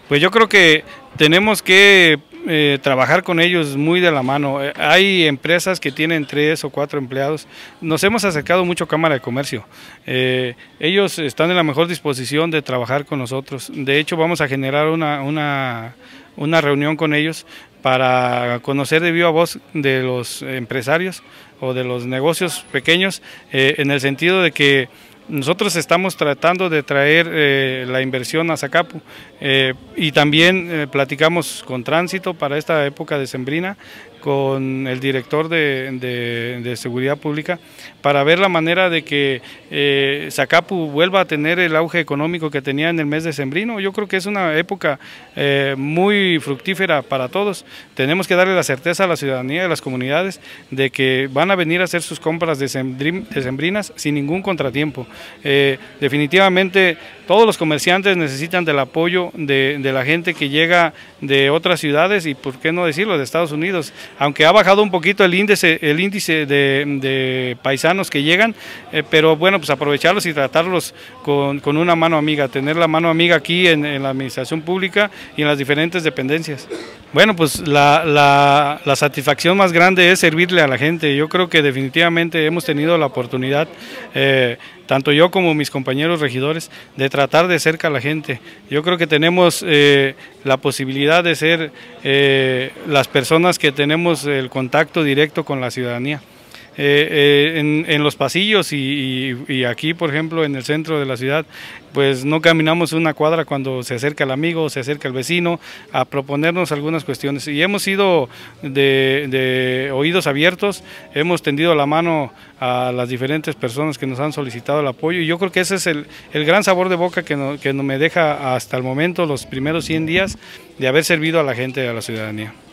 Pues yo creo que tenemos que trabajar con ellos muy de la mano. Hay empresas que tienen 3 o 4 empleados. Nos hemos acercado mucho a Cámara de Comercio. Ellos están en la mejor disposición de trabajar con nosotros. De hecho, vamos a generar una reunión con ellos para conocer de viva voz de los empresarios o de los negocios pequeños, en el sentido de que nosotros estamos tratando de traer la inversión a Zacapu y también platicamos con Tránsito para esta época decembrina, con el director de Seguridad Pública, para ver la manera de que Zacapu vuelva a tener el auge económico que tenía en el mes decembrino. Yo creo que es una época muy fructífera para todos. Tenemos que darle la certeza a la ciudadanía y a las comunidades de que van a venir a hacer sus compras decembrinas sin ningún contratiempo. Definitivamente todos los comerciantes necesitan del apoyo de la gente que llega de otras ciudades y, por qué no decirlo, de Estados Unidos. Aunque ha bajado un poquito el índice de paisanos que llegan, pero bueno, pues aprovecharlos y tratarlos con una mano amiga, tener la mano amiga aquí en la administración pública y en las diferentes dependencias. Bueno, pues la satisfacción más grande es servirle a la gente. Yo creo que definitivamente hemos tenido la oportunidad, tanto yo como mis compañeros regidores, de tratar de cerca a la gente. Yo creo que tenemos la posibilidad de ser las personas que tenemos el contacto directo con la ciudadanía. En los pasillos y aquí, por ejemplo, en el centro de la ciudad, pues no caminamos una cuadra cuando se acerca el amigo, se acerca el vecino a proponernos algunas cuestiones, y hemos sido de oídos abiertos, hemos tendido la mano a las diferentes personas que nos han solicitado el apoyo, y yo creo que ese es el gran sabor de boca que me deja hasta el momento los primeros 100 días de haber servido a la gente, a la ciudadanía.